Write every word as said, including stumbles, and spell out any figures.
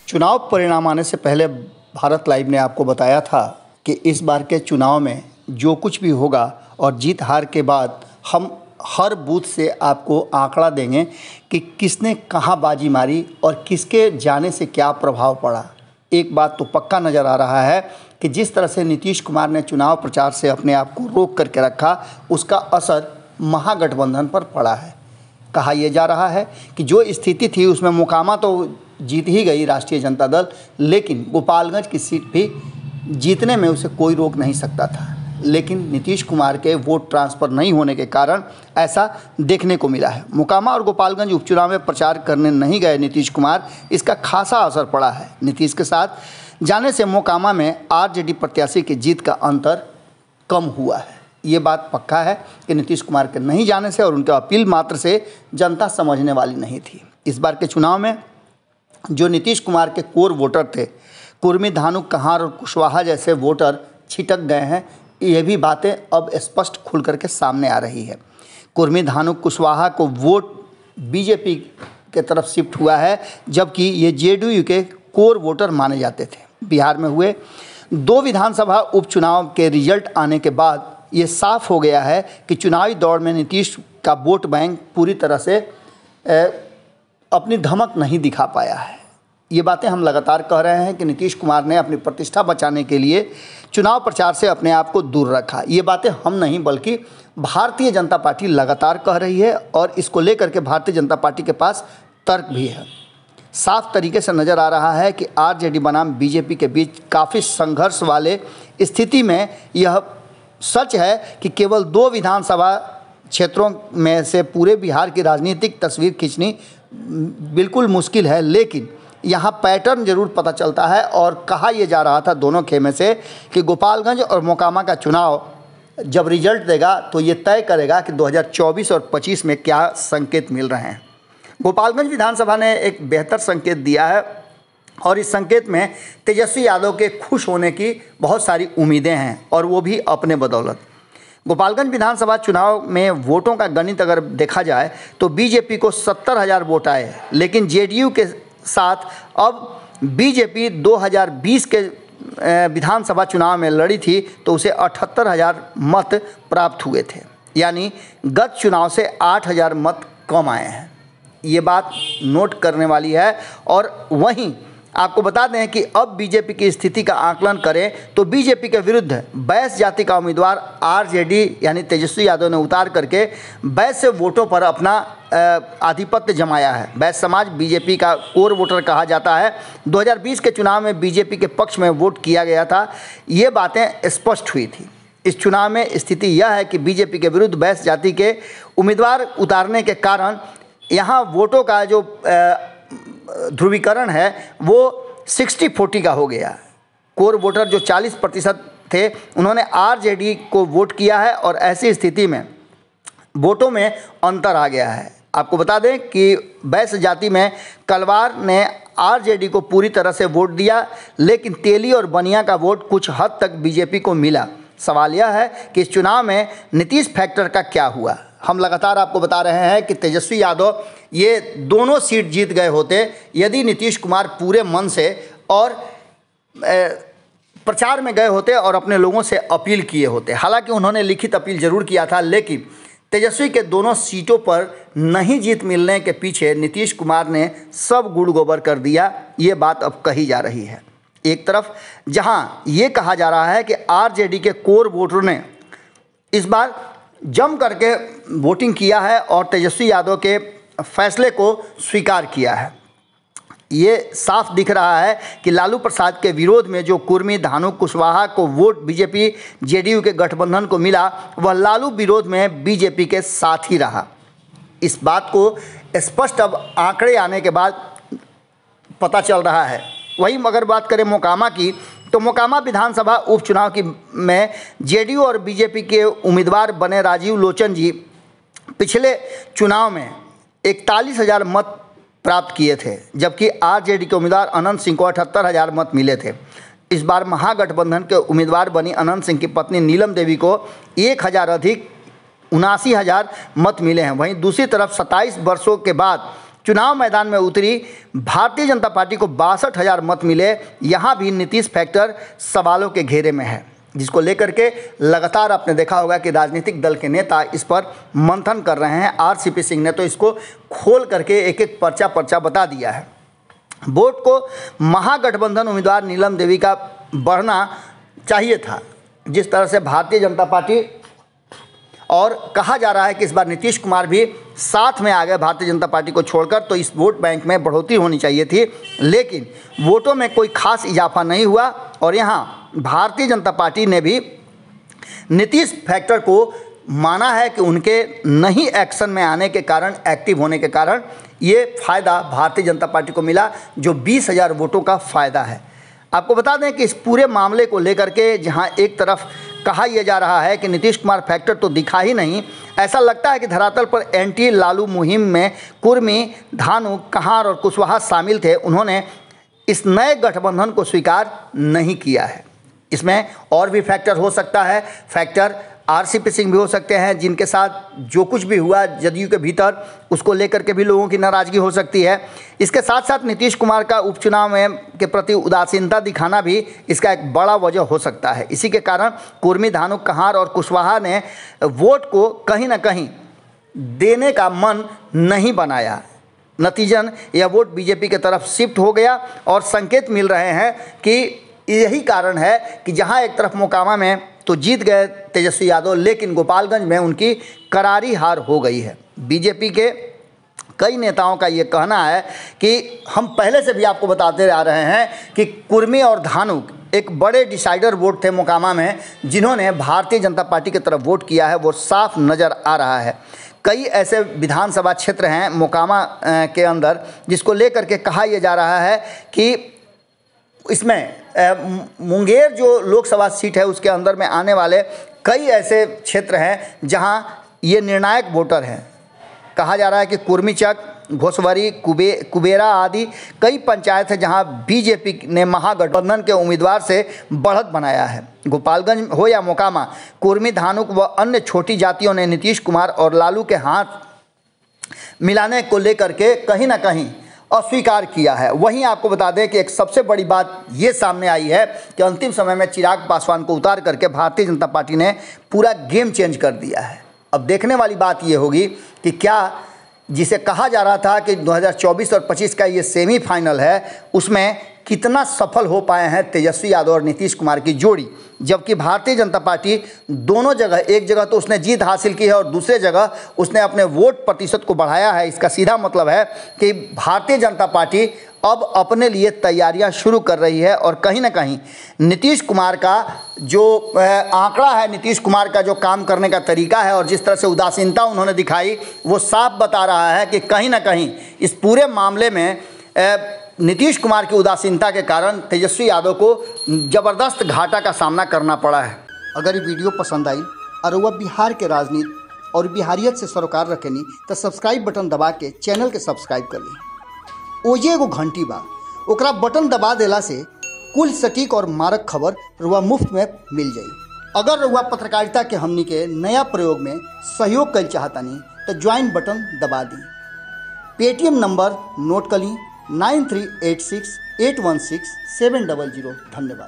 चुनाव परिणाम आने से पहले भारत लाइव ने आपको बताया था कि इस बार के चुनाव में जो कुछ भी होगा और जीत हार के बाद हम हर बूथ से आपको आंकड़ा देंगे कि किसने कहां बाजी मारी और किसके जाने से क्या प्रभाव पड़ा। एक बात तो पक्का नज़र आ रहा है कि जिस तरह से नीतीश कुमार ने चुनाव प्रचार से अपने आप को रोक करके रखा, उसका असर महागठबंधन पर पड़ा है। कहा यह जा रहा है कि जो स्थिति थी उसमें मोकामा तो जीत ही गई राष्ट्रीय जनता दल, लेकिन गोपालगंज की सीट भी जीतने में उसे कोई रोक नहीं सकता था। लेकिन नीतीश कुमार के वोट ट्रांसफ़र नहीं होने के कारण ऐसा देखने को मिला है। मोकामा और गोपालगंज उपचुनाव में प्रचार करने नहीं गए नीतीश कुमार, इसका खासा असर पड़ा है। नीतीश के साथ जाने से मोकामा में आरजेडी प्रत्याशी की जीत का अंतर कम हुआ है। ये बात पक्का है कि नीतीश कुमार के नहीं जाने से और उनके अपील मात्र से जनता समझने वाली नहीं थी। इस बार के चुनाव में जो नीतीश कुमार के कोर वोटर थे, कुर्मी, धानुक, कहार और कुशवाहा जैसे वोटर छिटक गए हैं। ये भी बातें अब स्पष्ट खुल करके सामने आ रही है। कुर्मी, धानुक, कुशवाहा को वोट बीजेपी के तरफ शिफ्ट हुआ है, जबकि ये जेडीयू के कोर वोटर माने जाते थे। बिहार में हुए दो विधानसभा उपचुनाव के रिजल्ट आने के बाद ये साफ हो गया है कि चुनावी दौर में नीतीश का वोट बैंक पूरी तरह से ए, अपनी धमक नहीं दिखा पाया है। ये बातें हम लगातार कह रहे हैं कि नीतीश कुमार ने अपनी प्रतिष्ठा बचाने के लिए चुनाव प्रचार से अपने आप को दूर रखा। ये बातें हम नहीं बल्कि भारतीय जनता पार्टी लगातार कह रही है और इसको लेकर के भारतीय जनता पार्टी के पास तर्क भी है। साफ तरीके से नज़र आ रहा है कि आरजेडी बनाम बीजेपी के बीच काफ़ी संघर्ष वाले स्थिति में यह सच है कि केवल दो विधानसभा क्षेत्रों में से पूरे बिहार की राजनीतिक तस्वीर खींचनी बिल्कुल मुश्किल है, लेकिन यहाँ पैटर्न जरूर पता चलता है। और कहा यह जा रहा था दोनों खेमे से कि गोपालगंज और मोकामा का चुनाव जब रिजल्ट देगा तो ये तय करेगा कि दो हज़ार चौबीस और पच्चीस में क्या संकेत मिल रहे हैं। गोपालगंज विधानसभा ने एक बेहतर संकेत दिया है और इस संकेत में तेजस्वी यादव के खुश होने की बहुत सारी उम्मीदें हैं, और वो भी अपने बदौलत। गोपालगंज विधानसभा चुनाव में वोटों का गणित अगर देखा जाए तो बीजेपी को सत्तर हज़ार वोट आए, लेकिन जेडीयू के साथ अब बीजेपी दो हज़ार बीस के विधानसभा चुनाव में लड़ी थी तो उसे अठहत्तर हज़ार मत प्राप्त हुए थे, यानी गत चुनाव से आठ हज़ार मत कम आए हैं। ये बात नोट करने वाली है। और वहीं आपको बता दें कि अब बीजेपी की स्थिति का आकलन करें तो बीजेपी के विरुद्ध बैस जाति का उम्मीदवार आरजेडी यानी तेजस्वी यादव ने उतार करके बैस से वोटों पर अपना आधिपत्य जमाया है। बैस समाज बीजेपी का कोर वोटर कहा जाता है। दो हज़ार बीस के चुनाव में बीजेपी के पक्ष में वोट किया गया था, ये बातें स्पष्ट हुई थी। इस चुनाव में स्थिति यह है कि बीजेपी के विरुद्ध बैस जाति के उम्मीदवार उतारने के कारण यहाँ वोटों का जो ध्रुवीकरण है वो साठ चालीस का हो गया। कोर वोटर जो चालीस प्रतिशत थे उन्होंने आरजेडी को वोट किया है और ऐसी स्थिति में वोटों में अंतर आ गया है। आपको बता दें कि बैस जाति में कलवार ने आरजेडी को पूरी तरह से वोट दिया, लेकिन तेली और बनिया का वोट कुछ हद तक बीजेपी को मिला। सवाल यह है कि इस चुनाव में नीतीश फैक्टर का क्या हुआ। हम लगातार आपको बता रहे हैं कि तेजस्वी यादव ये दोनों सीट जीत गए होते यदि नीतीश कुमार पूरे मन से और प्रचार में गए होते और अपने लोगों से अपील किए होते। हालांकि उन्होंने लिखित अपील जरूर किया था, लेकिन तेजस्वी के दोनों सीटों पर नहीं जीत मिलने के पीछे नीतीश कुमार ने सब गुड़ गोबर कर दिया। ये बात अब कही जा रही है। एक तरफ जहां ये कहा जा रहा है कि आरजेडी के कोर वोटरों ने इस बार जम करके वोटिंग किया है और तेजस्वी यादव के फैसले को स्वीकार किया है। ये साफ दिख रहा है कि लालू प्रसाद के विरोध में जो कुर्मी, धानुक, कुशवाहा को वोट बीजेपी जेडीयू के गठबंधन को मिला, वह लालू विरोध में बीजेपी के साथ ही रहा। इस बात को स्पष्ट अब आंकड़े आने के बाद पता चल रहा है। वहीं अगर बात करें मोकामा की तो मोकामा विधानसभा उपचुनाव की में जेडीयू और बीजेपी के उम्मीदवार बने राजीव लोचन जी पिछले चुनाव में इकतालीस हज़ार मत प्राप्त किए थे, जबकि आरजेडी के उम्मीदवार अनंत सिंह को अठहत्तर हज़ार मत मिले थे। इस बार महागठबंधन के उम्मीदवार बनी अनंत सिंह की पत्नी नीलम देवी को एक हज़ार अधिक उनासी हज़ार मत मिले हैं। वहीं दूसरी तरफ सत्ताईस वर्षों के बाद चुनाव मैदान में उतरी भारतीय जनता पार्टी को बासठ हजार मत मिले। यहाँ भी नीतीश फैक्टर सवालों के घेरे में है, जिसको लेकर के लगातार आपने देखा होगा कि राजनीतिक दल के नेता इस पर मंथन कर रहे हैं। आरसीपी सिंह ने तो इसको खोल करके एक एक पर्चा पर्चा बता दिया है। वोट को महागठबंधन उम्मीदवार नीलम देवी का बढ़ना चाहिए था, जिस तरह से भारतीय जनता पार्टी, और कहा जा रहा है कि इस बार नीतीश कुमार भी साथ में आ गए भारतीय जनता पार्टी को छोड़कर, तो इस वोट बैंक में बढ़ोतरी होनी चाहिए थी। लेकिन वोटों में कोई खास इजाफा नहीं हुआ और यहाँ भारतीय जनता पार्टी ने भी नीतीश फैक्टर को माना है कि उनके नहीं एक्शन में आने के कारण, एक्टिव होने के कारण ये फ़ायदा भारतीय जनता पार्टी को मिला, जो बीस हज़ार वोटों का फ़ायदा है। आपको बता दें कि इस पूरे मामले को लेकर के जहां एक तरफ कहा यह जा रहा है कि नीतीश कुमार फैक्टर तो दिखा ही नहीं, ऐसा लगता है कि धरातल पर एंटी लालू मुहिम में कुर्मी, धानु, कहार और कुशवाहा शामिल थे। उन्होंने इस नए गठबंधन को स्वीकार नहीं किया है। इसमें और भी फैक्टर हो सकता है, फैक्टर आरसीपी सिंह भी हो सकते हैं, जिनके साथ जो कुछ भी हुआ जदयू के भीतर, उसको लेकर के भी लोगों की नाराज़गी हो सकती है। इसके साथ साथ नीतीश कुमार का उपचुनाव में के प्रति उदासीनता दिखाना भी इसका एक बड़ा वजह हो सकता है। इसी के कारण कुर्मी, धानु, कहार और कुशवाहा ने वोट को कहीं ना कहीं देने का मन नहीं बनाया। नतीजन यह वोट बीजेपी की तरफ शिफ्ट हो गया और संकेत मिल रहे हैं कि यही कारण है कि जहां एक तरफ मोकामा में तो जीत गए तेजस्वी यादव, लेकिन गोपालगंज में उनकी करारी हार हो गई है। बीजेपी के कई नेताओं का ये कहना है कि हम पहले से भी आपको बताते आ रहे हैं कि कुर्मी और धानु एक बड़े डिसाइडर वोट थे मोकामा में, जिन्होंने भारतीय जनता पार्टी की तरफ वोट किया है, वो साफ नज़र आ रहा है। कई ऐसे विधानसभा क्षेत्र हैं मोकामा के अंदर जिसको लेकर के कहा यह जा रहा है कि इसमें मुंगेर जो लोकसभा सीट है उसके अंदर में आने वाले कई ऐसे क्षेत्र हैं जहां ये निर्णायक वोटर हैं। कहा जा रहा है कि कुर्मीचक, घोसवरी, कुबे कुबेरा आदि कई पंचायत हैं जहां बीजेपी ने महागठबंधन के उम्मीदवार से बढ़त बनाया है। गोपालगंज हो या मोकामा, कुर्मी, धानुक व अन्य छोटी जातियों ने नीतीश कुमार और लालू के हाथ मिलाने को लेकर के कहीं ना कहीं अस्वीकार किया है। वहीं आपको बता दें कि एक सबसे बड़ी बात ये सामने आई है कि अंतिम समय में चिराग पासवान को उतार करके भारतीय जनता पार्टी ने पूरा गेम चेंज कर दिया है। अब देखने वाली बात ये होगी कि क्या जिसे कहा जा रहा था कि दो हज़ार चौबीस और पच्चीस का ये सेमीफाइनल है, उसमें कितना सफल हो पाए हैं तेजस्वी यादव और नीतीश कुमार की जोड़ी। जबकि भारतीय जनता पार्टी दोनों जगह, एक जगह तो उसने जीत हासिल की है और दूसरे जगह उसने अपने वोट प्रतिशत को बढ़ाया है। इसका सीधा मतलब है कि भारतीय जनता पार्टी अब अपने लिए तैयारियां शुरू कर रही है और कहीं ना कहीं नीतीश कुमार का जो आंकड़ा है, नीतीश कुमार का जो काम करने का तरीका है और जिस तरह से उदासीनता उन्होंने दिखाई, वो साफ बता रहा है कि कहीं ना कहीं इस पूरे मामले में नीतीश कुमार की उदासीनता के कारण तेजस्वी यादव को ज़बरदस्त घाटा का सामना करना पड़ा है। अगर ये वीडियो पसंद आई और वह बिहार के राजनीति और बिहारियत से सरोकार रखेनी तो सब्सक्राइब बटन दबा के चैनल के सब्सक्राइब कर ली। ओजे एगो घंटी बा, ओकरा बटन दबा देला से कुल सटीक और मारक खबर रुआ मुफ्त में मिल जाई। अगर रुआ पत्रकारिता के हमनी के नया प्रयोग में सहयोग कर चाहतानी तो ज्वाइन बटन दबा दी। पेटीएम नंबर नोट कर ली nine three eight six eight one six seven double zero. धन्यवाद।